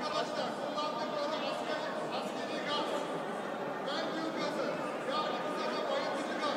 Arkadaşlar kullandıkları askeri gaz, benzin gazı, yani kısaca bayıltıcı gaz.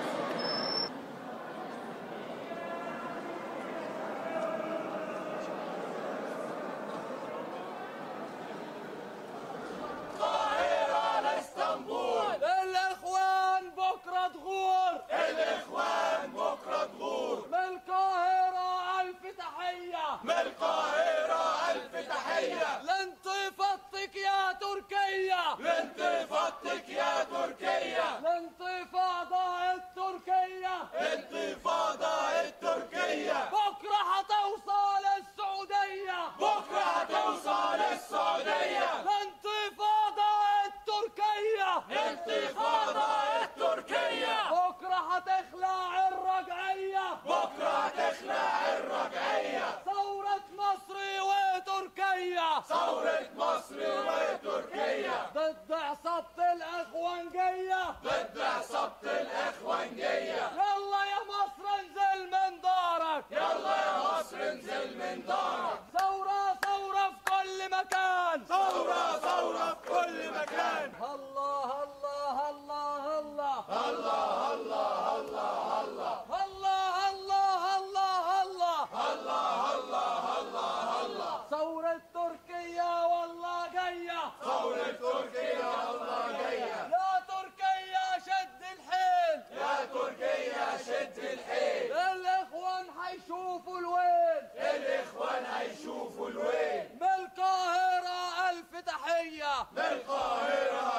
القاهرة على اسطنبول، الإخوان بكرة تغور، الإخوان بكرة تغور، من القاهرة ألف تحية، من القاهرة ألف تحية، لانتفاضتك يا تركيا، لانتفاضتك يا تركيا، الانتفاضة التركية، انتفاضة التركية، بكرة هتوصل السعودية، بكرة هتوصل السعودية، الانتفاضة التركية، انتفاضة التركية، بكرة هتخلع الرجعية، بكرة هتخلع الرجعية، ثورة مصر وتركيا، ثورة مصر وتركيا، ضد عصابة الإخوانجية، ضد عصابة الإخوانجية، يلا يا مصر انزل من دارك، يلا يا مصر انزل من دارك، ثورة ثورة في كل مكان، ثورة ثورة في كل مكان، الله الله الله الله الله الله الله الله، الله الله الله الله الله الله الله الله، ثورة تركيا والله جاية، ثورة تركيا الله جاية، يا تركيا شد الحيل، يا تركيا شد الحيل، الإخوان هيشوفوا الويل، الإخوان هيشوفوا الويل، من القاهرة ألف تحية، من القاهرة